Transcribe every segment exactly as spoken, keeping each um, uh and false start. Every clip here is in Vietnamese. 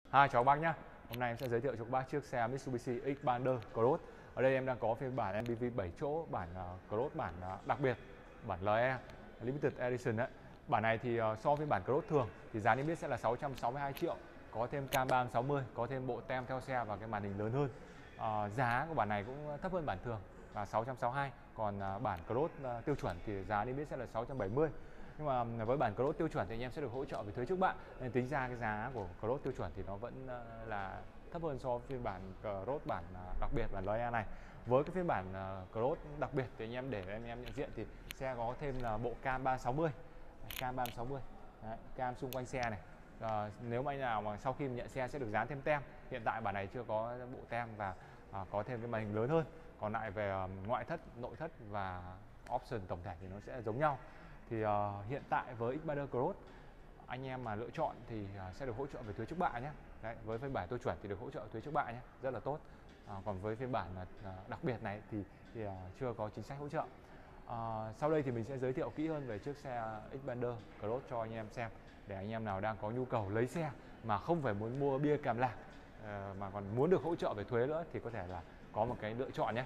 Hai cháu bác nhá. Hôm nay em sẽ giới thiệu cho các bác chiếc xe Mitsubishi Xpander Cross. Ở đây em đang có phiên bản em pê vê bảy chỗ, bản uh, Cross bản uh, đặc biệt, bản lờ e Limited Edition đấy. Bản này thì uh, so với bản Cross thường thì giá niêm yết sẽ là sáu trăm sáu mươi hai triệu, có thêm cam ba sáu mươi, có thêm bộ tem theo xe và cái màn hình lớn hơn. Uh, giá của bản này cũng thấp hơn bản thường là sáu trăm sáu mươi hai, còn uh, bản Cross uh, tiêu chuẩn thì giá niêm yết sẽ là sáu trăm bảy mươi. Nhưng mà với bản Cross tiêu chuẩn thì anh em sẽ được hỗ trợ về thuế trước bạ, nên tính ra cái giá của Cross tiêu chuẩn thì nó vẫn là thấp hơn so với phiên bản Cross bản đặc biệt, bản lờ e này. Với cái phiên bản Cross đặc biệt thì anh em để anh em nhận diện thì xe có thêm là bộ cam ba sáu mươi, cam ba sáu mươi. Đấy, cam xung quanh xe này. À, nếu mà anh nào mà sau khi nhận xe sẽ được dán thêm tem. Hiện tại bản này chưa có bộ tem và à, có thêm cái màn hình lớn hơn. Còn lại về um, ngoại thất, nội thất và option tổng thể thì nó sẽ giống nhau. Thì uh, hiện tại với Xpander Cross anh em mà lựa chọn thì uh, sẽ được hỗ trợ về thuế trước bạ nhé. Đấy, với phiên bản tiêu chuẩn thì được hỗ trợ thuế trước bạ nhé, rất là tốt. Uh, còn với phiên bản uh, đặc biệt này thì, thì uh, chưa có chính sách hỗ trợ. Uh, sau đây thì mình sẽ giới thiệu kỹ hơn về chiếc xe Xpander Cross cho anh em xem, để anh em nào đang có nhu cầu lấy xe mà không phải muốn mua bia kèm lạc uh, mà còn muốn được hỗ trợ về thuế nữa thì có thể là có một cái lựa chọn nhé.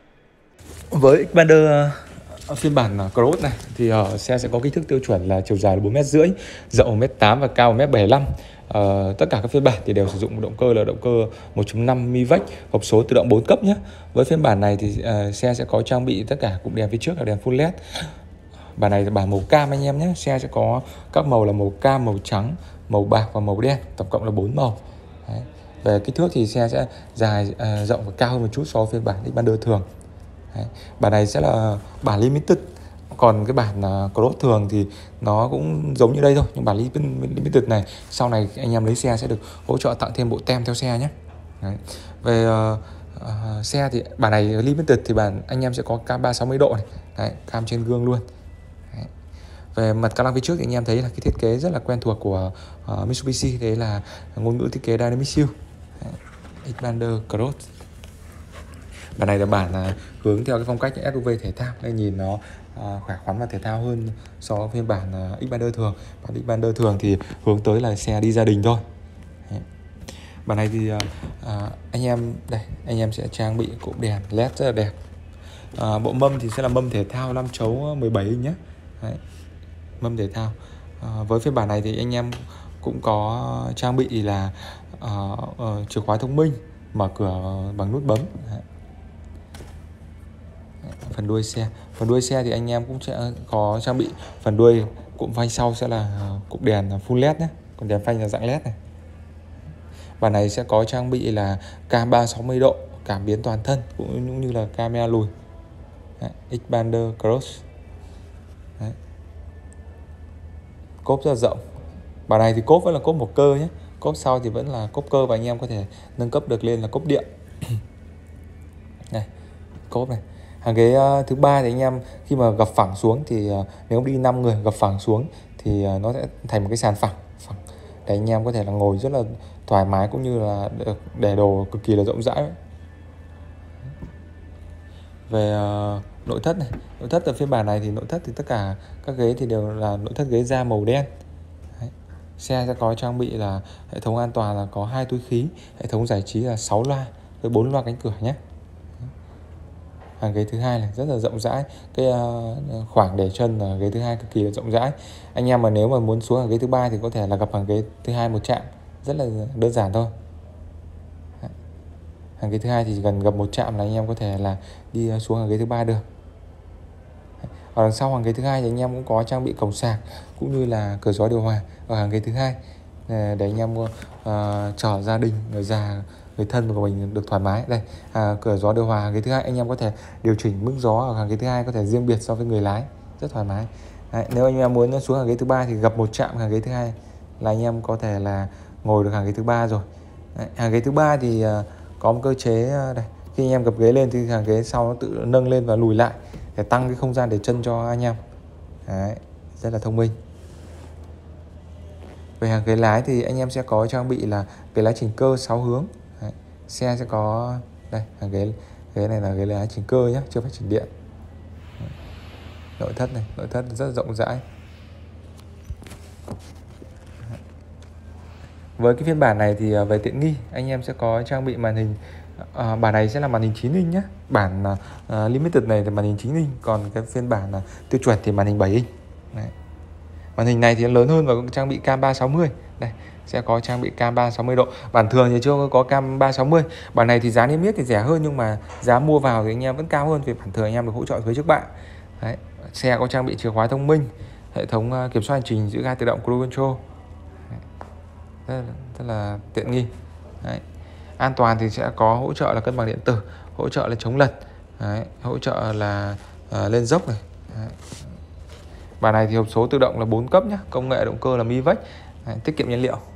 Với Xpander uh, phiên bản uh, Cross này thì uh, xe sẽ có kích thước tiêu chuẩn là chiều dài là bốn mét rưỡi, rộng một mét tám và cao một mét bảy mươi lăm. Uh, tất cả các phiên bản thì đều sử dụng động cơ là động cơ một chấm năm Mi-Vec, hộp số tự động bốn cấp nhé. Với phiên bản này thì uh, xe sẽ có trang bị tất cả cụm đèn phía trước là đèn full led. Bản này là bản màu cam anh em nhé. Xe sẽ có các màu là màu cam, màu trắng, màu bạc và màu đen, tổng cộng là bốn màu. Đấy. Về kích thước thì xe sẽ dài, uh, rộng và cao hơn một chút so với phiên bản Xpander thường. Đấy. Bản này sẽ là bản limited, còn cái bản uh, Cross thường thì nó cũng giống như đây thôi, nhưng bản limited này sau này anh em lấy xe sẽ được hỗ trợ tặng thêm bộ tem theo xe nhé. Đấy. Về uh, uh, xe thì bản này limited thì bản anh em sẽ có cam ba sáu mươi độ này. Đấy, cam trên gương luôn. Đấy. Về mặt ca lăng phía trước thì anh em thấy là cái thiết kế rất là quen thuộc của uh, Mitsubishi, đấy là ngôn ngữ thiết kế Dynamic Shield. Xpander Cross. Bản này là bản là hướng theo cái phong cách ét u vê thể thao nên nhìn nó à, khỏe khoắn và thể thao hơn so với phiên bản à, Xpander thường. Bản Xpander thường thì hướng tới là xe đi gia đình thôi. Đấy. Bản này thì à, anh em đây anh em sẽ trang bị cụm đèn led rất là đẹp. À, bộ mâm thì sẽ là mâm thể thao năm chấu mười bảy inch nhé. Đấy. Mâm thể thao. À, với phiên bản này thì anh em cũng có trang bị là uh, uh, chìa khóa thông minh, mở cửa bằng nút bấm. Đấy. Phần đuôi xe phần đuôi xe thì anh em cũng sẽ có trang bị phần đuôi cụm phanh sau sẽ là cụm đèn full led nhé, còn đèn phanh là dạng led này. Bản này sẽ có trang bị là cam ba sáu mươi độ, cảm biến toàn thân cũng như là camera lùi. Đấy, Xpander Cross. Đấy. Cốp rất là rộng. Bản này thì cốp vẫn là cốp một cơ nhé, cốp sau thì vẫn là cốp cơ và anh em có thể nâng cấp được lên là cốp điện. Này, cốp này. Hàng ghế uh, thứ ba thì anh em khi mà gập phẳng xuống thì uh, nếu đi năm người gập phẳng xuống thì uh, nó sẽ thành một cái sàn phẳng, phẳng để anh em có thể là ngồi rất là thoải mái, cũng như là được để đồ cực kỳ là rộng rãi. Về uh, nội thất này, nội thất ở phiên bản này thì nội thất thì tất cả các ghế thì đều là nội thất ghế da màu đen. Đấy. Xe sẽ có trang bị là hệ thống an toàn là có hai túi khí, hệ thống giải trí là sáu loa với bốn loa cánh cửa nhé. Hàng ghế thứ hai này rất là rộng rãi, cái uh, khoảng để chân là ghế thứ hai cực kỳ là rộng rãi. Anh em mà nếu mà muốn xuống hàng ghế thứ ba thì có thể là gặp hàng ghế thứ hai một chạm, rất là đơn giản thôi. Hàng ghế thứ hai thì gần gặp một chạm là anh em có thể là đi xuống hàng ghế thứ ba được. Ở đằng sau hàng ghế thứ hai thì anh em cũng có trang bị cổng sạc cũng như là cửa gió điều hòa ở hàng ghế thứ hai để anh em uh, chở gia đình, người già, người thân của mình được thoải mái. Đây, à, cửa gió điều hòa hàng ghế thứ hai anh em có thể điều chỉnh mức gió ở hàng ghế thứ hai có thể riêng biệt so với người lái, rất thoải mái. Đấy, nếu anh em muốn xuống hàng ghế thứ ba thì gặp một chạm hàng ghế thứ hai là anh em có thể là ngồi được hàng ghế thứ ba rồi. Đấy, hàng ghế thứ ba thì uh, có một cơ chế uh, đây, khi anh em gập ghế lên thì hàng ghế sau nó tự nâng lên và lùi lại để tăng cái không gian để chân cho anh em. Đấy, rất là thông minh. Về hàng ghế lái thì anh em sẽ có trang bị là ghế lái chỉnh cơ sáu hướng. Đấy. Xe sẽ có đây, hàng ghế ghế này là ghế lái chỉnh cơ nhé, chưa phải chỉnh điện. Đấy. Nội thất này, nội thất rất rộng rãi. với cái phiên bản này thì về tiện nghi anh em sẽ có trang bị màn hình, à, bản này sẽ là màn hình chín inch nhé. Bản uh, limited này thì màn hình chín inch, còn cái phiên bản uh, tiêu chuẩn thì màn hình bảy inch. Đấy. Màn hình này thì lớn hơn và trang bị cam ba sáu mươi. Đây, sẽ có trang bị cam ba sáu mươi độ. Bản thường thì chưa có cam ba sáu mươi. Bản này thì giá niêm yết thì rẻ hơn, nhưng mà giá mua vào thì anh em vẫn cao hơn vì bản thường anh em được hỗ trợ thuế trước bạ. Đấy. Xe có trang bị chìa khóa thông minh, hệ thống kiểm soát hành trình giữ ga tự động cruise control. Rất là, rất là tiện nghi. Đấy. An toàn thì sẽ có hỗ trợ là cân bằng điện tử, hỗ trợ là chống lật. Đấy. Hỗ trợ là uh, lên dốc này. Đấy. Bản này thì hộp số tự động là bốn cấp nhé, công nghệ động cơ là Mi-Vex, tiết kiệm nhiên liệu.